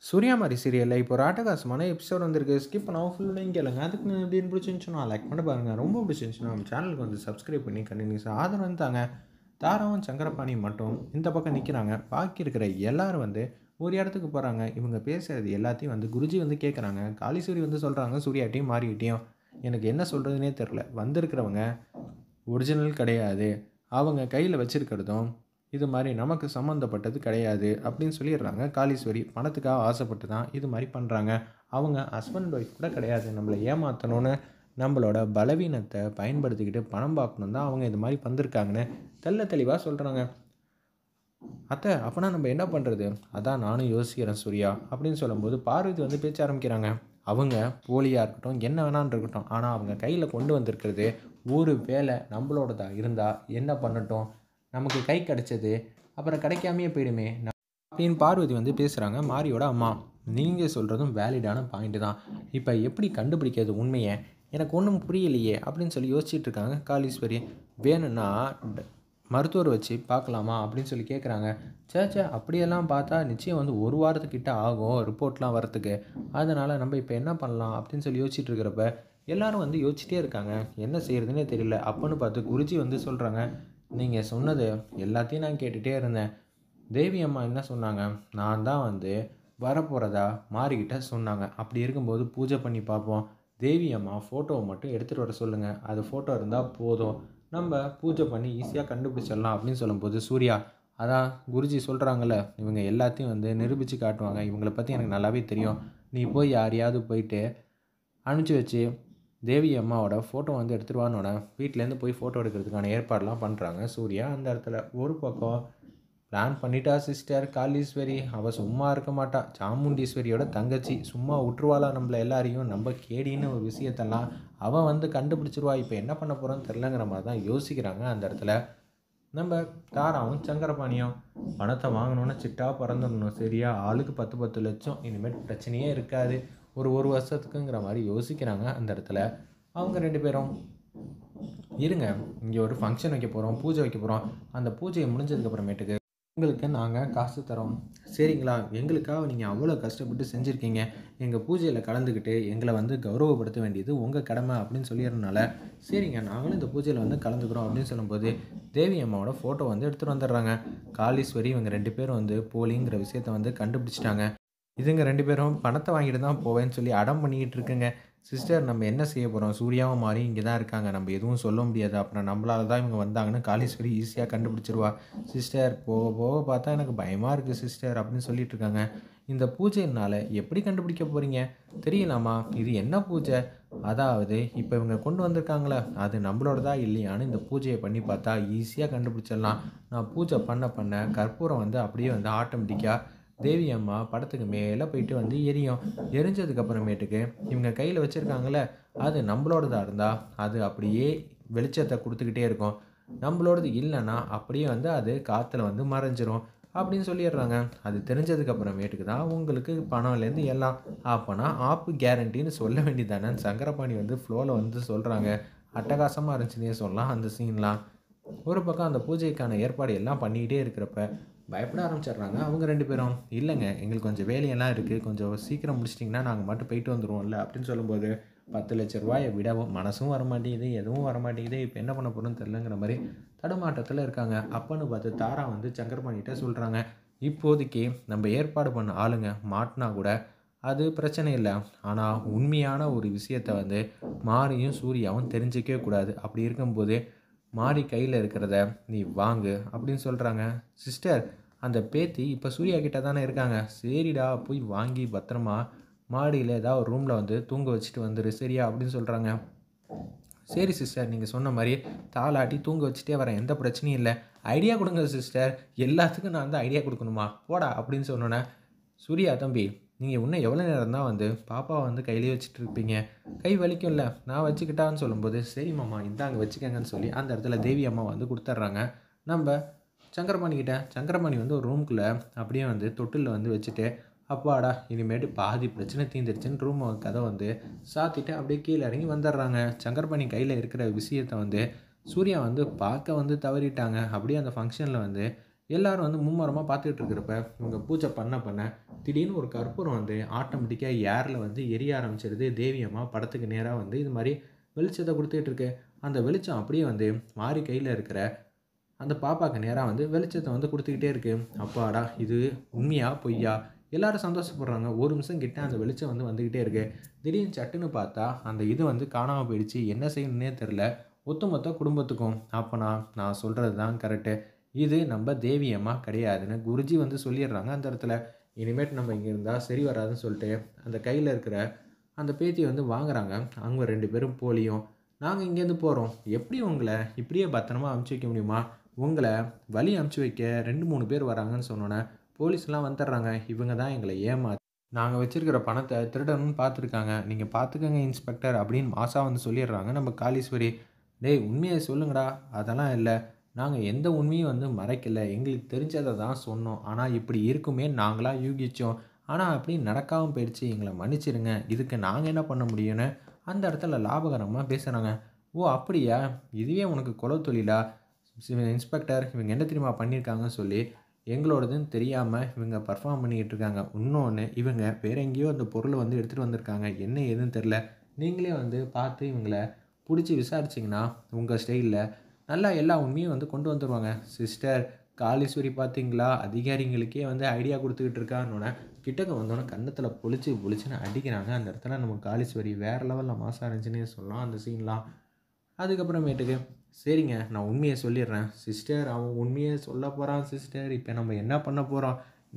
சூர்யா மாரி சீரியல்ல இப்போ ஒரு அட்டகாசமான எபிசோட் வந்திருக்கு. ஸ்கிப் பண்ணாம ஃபுல்லையும் கேளுங்க. அதுக்கு எப்படின்னு பிடிச்சிருந்துச்சுன்னா லைக் பண்ணி பாருங்க. ரொம்ப பிடிச்சிருந்துச்சுன்னா நம்ம சேனலுக்கு வந்து சப்ஸ்கிரைப் பண்ணி கண்டினியூஸாக ஆதரவு வந்து தாங்க. தாராவும் சங்கரபாணியும் மட்டும் இந்த பக்கம் நிற்கிறாங்க. பாக்கி இருக்கிற எல்லாரும் வந்து ஒரு இடத்துக்கு போகிறாங்க. இவங்க பேசுறது எல்லாத்தையும் வந்து குருஜி வந்து கேட்குறாங்க. காளீஸ்வரி வந்து சொல்கிறாங்க சூர்யாட்டையும் மாறிக்கிட்டையும் எனக்கு என்ன சொல்கிறதுனே தெரில. வந்திருக்கிறவங்க ஒரிஜினல் கிடையாது. அவங்க கையில வச்சிருக்கிறதும், இது மாரி நமக்கு சம்மந்தப்பட்டது கிடையாது அப்படின்னு சொல்லிடுறாங்க காளீஸ்வரி. பணத்துக்காக ஆசைப்பட்டு தான் இது மாரி பண்றாங்க. அவங்க ஹஸ்பண்ட் ஒய்ஃப் கூட கிடையாது. நம்மள ஏமாத்தணும்னு நம்மளோட பலவீனத்த பயன்படுத்திக்கிட்டு பணம் பார்க்கணும் தான் அவங்க இது மாரி வந்திருக்காங்கன்னு தெளிவா சொல்றாங்க. "அத்தை அப்பன்னா நம்ம என்ன பண்றது?" "அதான் நானும் யோசிக்கிறேன் சூர்யா" அப்படின்னு சொல்லும்போது பார்வதி வந்து பேச்ச ஆரம்பிக்கிறாங்க. அவங்க போலியா இருக்கட்டும், என்ன வேணாலும் இருக்கட்டும். ஆனா அவங்க கையில கொண்டு வந்திருக்கிறது ஒரு வேளை நம்மளோடதா இருந்தா என்ன பண்ணட்டும்? நமக்கு கை கிடைச்சது, அப்புறம் கிடைக்காமயே போயிடுமே அப்படின்னு பார்வதி வந்து பேசுறாங்க. மாரியோட அம்மா. "நீங்க சொல்றதும் வேலிடான பாயிண்ட் தான். இப்ப எப்படி கண்டுபிடிக்கிறது உண்மைய? எனக்கு ஒண்ணும் புரியலையே" அப்படின்னு சொல்லி யோசிச்சுட்டு இருக்காங்க காளீஸ்வரி. "வேணும்னா மருத்துவர் வச்சு பார்க்கலாமா?" அப்படின்னு சொல்லி கேட்குறாங்க. ச்சே அப்படியெல்லாம் பார்த்தா நிச்சயம் வந்து 1 வாரத்துக்கிட்ட ஆகும் ரிப்போர்ட்லாம் வரத்துக்கு. அதனால நம்ம இப்ப என்ன பண்ணலாம் அப்படின்னு சொல்லி யோசிச்சுட்டு இருக்கிறப்ப, எல்லாரும் வந்து யோசிச்சுட்டே இருக்காங்க. என்ன செய்றதுன்னே தெரியல. அப்பன்னு பார்த்து குருஜி வந்து சொல்றாங்க, "நீங்க சொன்னது எல்லாத்தையும் நான் கேட்டுட்டே இருந்தேன். தேவி அம்மா என்ன சொன்னாங்க, நான் தான் வந்து வரப்போறதா மாறிக்கிட்ட சொன்னாங்க. அப்படி இருக்கும்போது பூஜை பண்ணி பார்ப்போம். தேவி அம்மா ஃபோட்டோவ மட்டும் எடுத்துட்டு வர சொல்லுங்க. அது ஃபோட்டோ இருந்தா போதும். நம்ம பூஜை பண்ணி ஈஸியா கண்டுபிடிச்சிடலாம்" அப்படின்னு சொல்லும்போது சூர்யா, "அதான் குருஜி சொல்றாங்கல்ல, இவங்க எல்லாத்தையும் வந்து நிரூபிச்சு காட்டுவாங்க. இவங்கள பத்தி எனக்கு நல்லாவே தெரியும். நீ போய் யாரையாவது போயிட்டு அனுப்பிச்சு வச்சு தேவி அம்மாவோட ஃபோட்டோ வந்து எடுத்துட்டு வான்னோனே, வீட்லேருந்து போய் ஃபோட்டோ எடுக்கிறதுக்கான ஏற்பாடுலாம் பண்றாங்க சூர்யா அந்த இடத்துல. ஒரு பக்கம் பிளான் பண்ணிட்டா சிஸ்டர் காளீஸ்வரி. அவ சும்மா இருக்க மாட்டா. சாமுண்டீஸ்வரியோட தங்கச்சி. சும்மா விட்டுருவாளா நம்மள எல்லாரையும்? நம்ம கேடின்னு ஒரு விஷயத்தெல்லாம் அவ வந்து கண்டுபிடிச்சிருவா. இப்ப என்ன பண்ண போறோம்னு தெரிலங்கிற மாரி தான் யோசிக்கிறாங்க அந்த இடத்துல. நம்ம தாராவும் சங்கரபாணியும் பணத்தை வாங்கணும்னு சிட்டா பறந்துடணும். சரியா? ஆளுக்கு 10 10 லட்சம். இனிமேல் பிரச்சனையே இருக்காது. ஒரு வருஷத்துக்குங்கிற மாரி யோசிக்கிறாங்க அந்த இடத்துல. அவங்க 2 பேரும் இருங்க. இங்க ஒரு ஃபங்ஷன் வைக்க போறோம். பூஜை வைக்க போறோம். அந்த பூஜை முடிஞ்சதுக்கு அப்புறமேட்டுக்கு உங்களுக்கு நாங்க காசு தரோம். சரிங்களா? எங்களுக்காக நீங்க அவ்வளோ கஷ்டப்பட்டு செஞ்சிருக்கீங்க. எங்க பூஜையில கலந்துக்கிட்டு எங்கள வந்து கௌரவப்படுத்த வேண்டியது உங்க கடமை அப்படின்னு சொல்லிறனால, சரிங்க நாங்களும் இந்த பூஜையில வந்து கலந்துக்கிறோம் அப்படின்னு சொல்லும்போது, தேவி அம்மாவோட ஃபோட்டோ வந்து எடுத்துட்டு வந்துடுறாங்க. காளீஸ்வரி இவங்க 2 பேரும் வந்து போலிங்கிற விஷயத்த வந்து கண்டுபிடிச்சுட்டாங்க. இதுங்க 2 பேரும் பணத்த வாங்கிட்டு தான் போவேன்னு சொல்லி அடம் பண்ணிக்கிட்டு இருக்குங்க. சிஸ்டர் நம்ம என்ன செய்ய போறோம்? சூர்யாவும் மாரியும் இங்க தான் இருக்காங்க. நம்ம எதுவும் சொல்ல முடியாது. அப்புறம் நம்மளால தான் இவங்க வந்தாங்கன்னு காளீஸ்வரி ஈஸியா கண்டுபிடிச்சுருவா. சிஸ்டர் போக போக பார்த்தா எனக்கு பயமா இருக்கு சிஸ்டர் அப்படின்னு சொல்லிட்டு இருக்காங்க. இந்த பூஜையினால எப்படி கண்டுபிடிக்க போறீங்க? தெரியலாமா? இது என்ன பூஜை? அதாவது இப்ப இவங்க கொண்டு வந்திருக்காங்கல்ல, அது நம்மளோடதா இல்லையான்னு இந்த பூஜைய பண்ணி பார்த்தா ஈஸியா கண்டுபிடிச்சிடலாம். நான் பூஜை பண்ண பண்ண கற்பூரம் வந்து அப்படியே வந்து ஆட்டோமேட்டிக்கா தேவி அம்மா படத்துக்கு மேலே போயிட்டு வந்து எரியும். எரிஞ்சதுக்கு அப்புறமேட்டுக்கு இவங்க கையில் வச்சுருக்காங்கல்ல, அது நம்மளோடதா இருந்தால் அது அப்படியே வெளிச்சத்தை கொடுத்துக்கிட்டே இருக்கும். நம்மளோடது இல்லைன்னா அப்படியே வந்து அது காற்றுல வந்து மறைஞ்சிரும் அப்படின்னு சொல்லிடுறாங்க. அது தெரிஞ்சதுக்கு அப்புறமேட்டுக்கு தான் உங்களுக்கு பணம்லேருந்து எல்லாம். அப்போனா ஆப்பு கேரண்டின்னு சொல்ல வேண்டியதானே. சங்கரபாணி வந்து ஃப்ளோவில் வந்து சொல்கிறாங்க. அட்டகாசமாக இருந்துச்சுன்னே சொல்லலாம் அந்த சீன்லாம். ஒரு பக்கம் அந்த பூஜைக்கான ஏற்பாடு எல்லாம் பண்ணிக்கிட்டே இருக்கிறப்ப பயப்பட ஆரம்பிச்சிடுறாங்க அவங்க 2 பேரும். "இல்லைங்க எங்களுக்கு கொஞ்சம் வேலையெல்லாம் இருக்குது. கொஞ்சம் சீக்கிரம் முடிச்சிட்டிங்கன்னா நாங்கள் மட்டும் போயிட்டு வந்துடுவோம்ல" அப்படின்னு சொல்லும்போது, 10 லட்ச ரூபாய விடவும் மனசும் வரமாட்டேங்குது, எதுவும் வரமாட்டேங்குது. இப்போ என்ன பண்ண போகிறோன்னு தெரிலங்கிற மாதிரி தடுமாற்றத்தில் இருக்காங்க. அப்பன்னு பார்த்து தாரா வந்து சங்கரபாணிகிட்ட சொல்கிறாங்க, "இப்போதைக்கு நம்ம ஏற்பாடு பண்ண ஆளுங்க மாட்டினா கூட அது பிரச்சனை இல்லை. ஆனால் உண்மையான ஒரு விஷயத்த வந்து மாரியும் சூர்யாவும் தெரிஞ்சிக்கவே கூடாது. அப்படி இருக்கும்போது மாரி கையில இருக்கிறத நீ வாங்கு" அப்படின்னு சொல்றாங்க. சிஸ்டர் அந்த பேத்தி இப்ப சூர்யா கிட்ட தானே இருக்காங்க. சரிடா போய் வாங்கி பத்திரமா மாடியில ஏதாவது ஒரு ரூம்ல வந்து தூங்க வச்சுட்டு வந்துரு சரியா? அப்படின்னு சொல்றாங்க. சரி சிஸ்டர் நீங்க சொன்ன மாரி தாலாட்டி தூங்க வச்சுட்டே வரேன். எந்த பிரச்சனையும் இல்ல. ஐடியா குடுங்க சிஸ்டர். எல்லாத்துக்கும் நான் தான் ஐடியா குடுக்கணுமா? போடா அப்படின்னு சொன்னோனே, சூர்யா தம்பி, நீங்க இன்னும் எவ்வளோ நேரம் தான் வந்து பாப்பாவ வந்து கையிலேயே வச்சுட்டு இருப்பீங்க? கை வலிக்கும்ல, நான் வச்சுக்கிட்டான்னு சொல்லும்போது, சரி மாமா இந்தாங்க வச்சுக்கங்கன்னு சொல்லி அந்த இடத்துல தேவி அம்மா வந்து குடுத்துர்றாங்க. நம்ப சங்கரபாணி கிட்ட சங்கரபாணி வந்து ஒரு ரூம்குள்ள அப்படியே வந்து தொட்டில்ல வந்து வச்சுட்டு, அப்பாடா! இனிமேட்டு பாதி பிரச்சனை தீர்ந்துருச்சுன்னு ரூம் கதவ வந்து சாத்திட்டு அப்படியே கீழ இறங்கி வந்துடுறாங்க. சங்கரபாணி கையில இருக்கிற விஷயத்த வந்து சூர்யா வந்து பார்க்க வந்து தவறிட்டாங்க. அப்படியே அந்த ஃபங்ஷன்ல வந்து எல்லாரும் வந்து மும்முரமாக பார்த்துக்கிட்டு இருக்கிறப்ப இவங்க பூஜை பண்ண திடீர்னு ஒரு கற்பூரம் வந்து ஆட்டோமேட்டிக்காக ஏரில் வந்து எரிய ஆரம்பிச்சிருது. தேவி அம்மா படத்துக்கு நேராக வந்து இது மாதிரி வெளிச்சத்தை கொடுத்துக்கிட்டு இருக்கு. அந்த வெளிச்சம் அப்படியே வந்து மாறி கையில் இருக்கிற அந்த பாப்பாவுக்கு நேராக வந்து வெளிச்சத்தை வந்து கொடுத்துக்கிட்டே இருக்கு. அப்பாடா, இது உண்மையா பொய்யா? எல்லாரும் சந்தோஷப்படுறாங்க. ஒரு நிமிஷம் கிட்ட அந்த வெளிச்சம் வந்து வந்துக்கிட்டே இருக்கு. திடீர்னு சட்டுன்னு பார்த்தா அந்த இது வந்து காணாமல் போயிடுச்சு. என்ன செய்யணுன்னே தெரில ஒட்டுமொத்த குடும்பத்துக்கும். அப்போனா நான் சொல்கிறது தான் கரெக்டு, இது நம்ம தேவி அம்மா கிடையாதுன்னு குருஜி வந்து சொல்லிடுறாங்க அந்த இடத்துல. இனிமேட்டு நம்ம இங்கே இருந்தால் சரி வராதுன்னு சொல்லிட்டு அந்த கையில் இருக்கிற அந்த பேத்தியை வந்து வாங்குறாங்க. அவங்க 2 பேரும் போலியும், நாங்கள் இங்கேருந்து போகிறோம், எப்படி உங்களை இப்படியே பத்திரமா அமுச்சு வைக்க முடியுமா? உங்களை வழி அமுச்சு வைக்க 2 3 பேர் வராங்கன்னு சொன்னோன்னே போலீஸ்லாம் வந்துடுறாங்க. இவங்க தான் எங்களை நாங்கள் வச்சிருக்கிற பணத்தை திருடணும்னு பார்த்துருக்காங்க, நீங்கள் பார்த்துக்கங்க இன்ஸ்பெக்டர் அப்படின்னு மாசா வந்து சொல்லிடுறாங்க நம்ம காளீஸ்வரி. டேய், உண்மையை சொல்லுங்கடா. அதெல்லாம் இல்லை, நாங்கள் எந்த உண்மையும் வந்து மறைக்கல, எங்களுக்கு தெரிஞ்சதை தான் சொன்னோம். ஆனால் இப்படி இருக்குமே நாங்களாக யூகிச்சோம், ஆனால் அப்படி நடக்காமல் போயிடுச்சு, எங்களை மன்னிச்சிடுங்க, இதுக்கு நாங்கள் என்ன பண்ண முடியும்னு அந்த இடத்துல லாபகரமாக பேசுகிறாங்க. ஓ அப்படியா, இதுவே உனக்கு குல தொழிலா? இன்ஸ்பெக்டர், இவங்க என்ன தெரியுமா பண்ணியிருக்காங்கன்னு சொல்லி எங்களோடதுன்னு தெரியாமல் இவங்க பர்ஃபார்ம் பண்ணிக்கிட்டு இருக்காங்க. இன்னொன்று, இவங்க வேற எங்கேயோ அந்த பொருளை வந்து எடுத்துகிட்டு வந்திருக்காங்க, என்ன ஏதுன்னு தெரில. நீங்களே வந்து பார்த்து இவங்கள பிடிச்சி விசாரிச்சிங்கன்னா உங்கள் ஸ்டைலில் நல்லா எல்லா உண்மையும் வந்து கொண்டு வந்துடுவாங்க. சிஸ்டர் காளீஸ்வரி பார்த்தீங்களா, அதிகாரிங்களுக்கே வந்து ஐடியா கொடுத்துக்கிட்டு இருக்கான்னொன்னே கிட்டக்க வந்தோன்னே கன்னத்தில் பொழிச்சுன்னு அடிக்கிறாங்க. அந்த இடத்துல நம்ம காளீஸ்வரி வேறு லெவலில் மாசாக இருந்துச்சுன்னே சொல்லலாம் அந்த சீன்லாம். அதுக்கப்புறமேட்டுக்கு சரிங்க, நான் உண்மையை சொல்லிடுறேன் சிஸ்டர், அவன் உண்மையை சொல்ல போகிறான் சிஸ்டர், இப்போ நம்ம என்ன பண்ண போகிறோம்?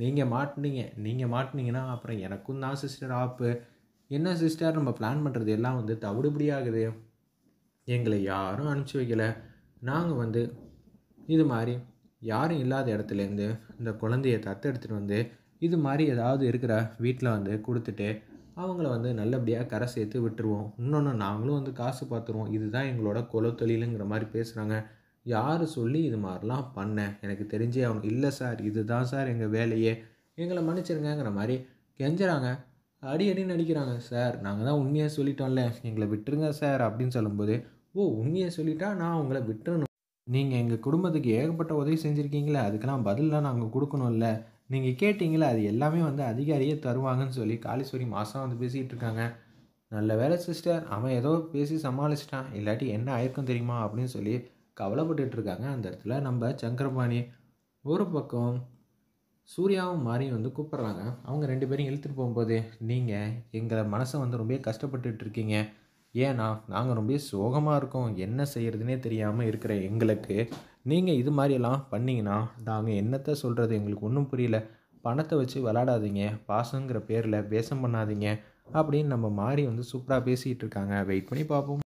நீங்கள் மாட்டினீங்கன்னா அப்புறம் எனக்கும் தான் சிஸ்டர் ஆப்பு. என்ன சிஸ்டர், நம்ம பிளான் பண்ணுறது எல்லாம் வந்து தவிடுபடி ஆகுது, எங்களை யாரும் அனுப்பிச்சி வைக்கல, நாங்கள் வந்து இது மாதிரி யாரும் இல்லாத இடத்துலேருந்து இந்த குழந்தைய தத்தெடுத்துகிட்டு வந்து இது மாதிரி ஏதாவது இருக்கிற வீட்டில் வந்து கொடுத்துட்டு அவங்கள வந்து நல்லபடியாக கரை சேர்த்து விட்டுருவோம். இன்னொன்று, நாங்களும் வந்து காசு பார்த்துருவோம், இதுதான் எங்களோட குலத்தொழிலுங்கிற மாதிரி பேசுகிறாங்க. யார் சொல்லி இது மாதிரிலாம் பண்ணேன், எனக்கு தெரிஞ்சே ஆகணும். இல்லை சார், இதுதான் சார் எங்கள் வேலையே, எங்களை மன்னிச்சிருங்கிற மாதிரி கெஞ்சுறாங்க. அடி அடின்னு அடிக்கிறாங்க. சார், நாங்கள் தான் உண்மையாக சொல்லிட்டோம்ல, எங்களை விட்டுருங்க சார் அப்படின்னு சொல்லும்போது, ஓ உண்மையை சொல்லிட்டா நான் உங்களை விட்டுறணும், நீங்கள் எங்கள் குடும்பத்துக்கு ஏகப்பட்ட உதவி செஞ்சுருக்கீங்களே, அதுக்கெல்லாம் பதிலெலாம் நாங்கள் கொடுக்கணும்ல, நீங்கள் கேட்டிங்களே அது எல்லாமே வந்து அதிகாரியே தருவாங்கன்னு சொல்லி காளீஸ்வரி மாதம் வந்து பேசிகிட்டு இருக்காங்க. நல்ல வேலை சிஸ்டர், அவன் ஏதோ பேசி சமாளிச்சிட்டான், இல்லாட்டி என்ன ஆயிருக்கும் தெரியுமா அப்படின்னு சொல்லி கவலைப்பட்டுட்டு இருக்காங்க. அந்த இடத்துல நம்ம சங்கரபாணி ஒரு பக்கம் சூர்யாவும் மாரியும் வந்து கூப்பிட்றாங்க. அவங்க 2 பேரையும் இழுத்துட்டு போகும்போது, நீங்கள் எங்கள் மனசை வந்து ரொம்ப கஷ்டப்பட்டுட்டு இருக்கீங்க, ஏன்னா நாங்கள் ரொம்ப சோகமாக இருக்கோம், என்ன செய்கிறதுனே தெரியாமல் இருக்கிற எங்களுக்கு நீங்கள் இது மாதிரியெல்லாம் பண்ணிங்கன்னா நாங்கள் என்னத்தை சொல்கிறது, எங்களுக்கு ஒன்றும் புரியல, பணத்தை வச்சு விளாடாதீங்க, பாசங்கிற பேரில் பேசம் பண்ணாதீங்க அப்படின்னு நம்ம மாறி வந்து சூப்பராக பேசிகிட்டு இருக்காங்க. வெயிட் பண்ணி பார்ப்போம்.